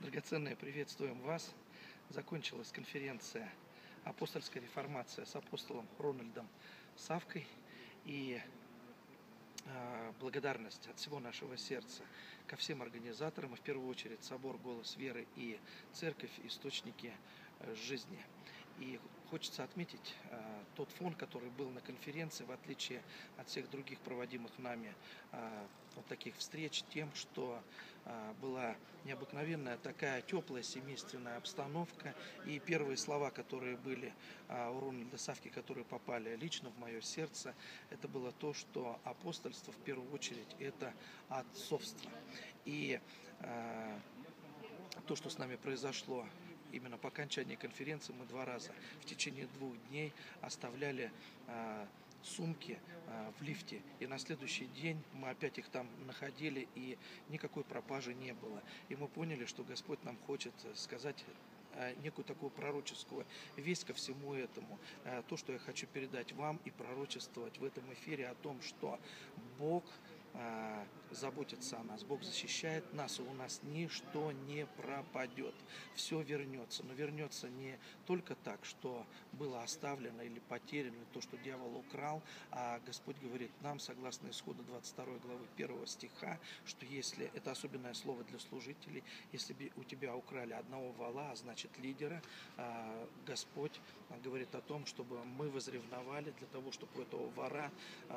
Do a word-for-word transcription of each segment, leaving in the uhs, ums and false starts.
Драгоценные, приветствуем вас. Закончилась конференция «Апостольская реформация» с апостолом Рональдом Савкой. И э, благодарность от всего нашего сердца ко всем организаторам, и в первую очередь собор «Голос веры» и церковь «Источники э, жизни». И хочется отметить э, тот фон, который был на конференции, в отличие от всех других проводимых нами э, вот таких встреч, тем, что э, была необыкновенная такая теплая семейственная обстановка. И первые слова, которые были э, у Рональда Савки, которые попали лично в мое сердце, это было то, что апостольство в первую очередь это отцовство. И э, то, что с нами произошло именно по окончании конференции, мы два раза в течение двух дней оставляли э, сумки э, в лифте. И на следующий день мы опять их там находили, и никакой пропажи не было. И мы поняли, что Господь нам хочет сказать некую такую пророческую весть ко всему этому. То, что я хочу передать вам и пророчествовать в этом эфире о том, что Бог заботится о нас, Бог защищает нас, и у нас ничто не пропадет. Все вернется, но вернется не только так, что было оставлено или потеряно, то, что дьявол украл, а Господь говорит нам, согласно Исхода двадцать второй главы первого стиха, что если, это особенное слово для служителей, если у тебя украли одного вола, а значит лидера, Господь говорит о том, чтобы мы возревновали для того, чтобы у этого вора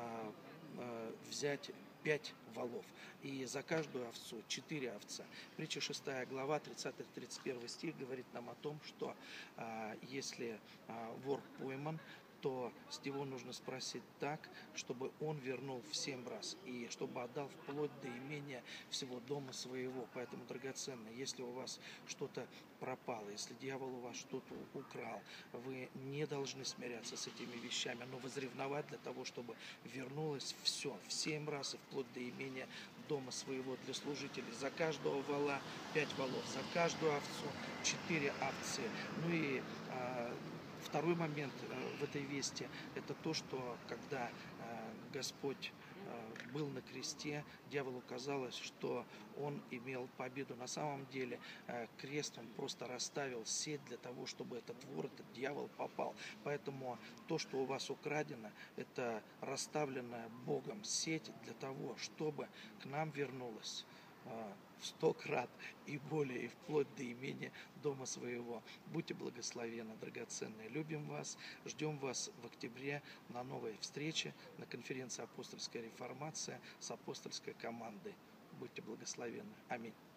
взять пять волов, и за каждую овцу четыре овца. Притча шестая глава, тридцатый тридцать первый стих говорит нам о том, что а, если а, вор пойман, то с него нужно спросить так, чтобы он вернул в семь раз, и чтобы отдал вплоть до имения всего дома своего. Поэтому, драгоценные, если у вас что-то пропало, если дьявол у вас что-то украл, вы не должны смиряться с этими вещами, но возревновать для того, чтобы вернулось все в семь раз и вплоть до имения дома своего. Для служителей за каждого вола пять волов, за каждую овцу четыре овцы. Ну и а, второй момент в этой вести – это то, что когда Господь был на кресте, дьяволу казалось, что он имел победу. На самом деле крест он просто расставил сеть для того, чтобы этот вор, этот дьявол попал. Поэтому то, что у вас украдено, это расставленная Богом сеть для того, чтобы к нам вернулось в сто крат и более, и вплоть до имения дома своего. Будьте благословенны, драгоценные. Любим вас, ждем вас в октябре на новой встрече на конференции «Апостольская реформация» с апостольской командой. Будьте благословенны. Аминь.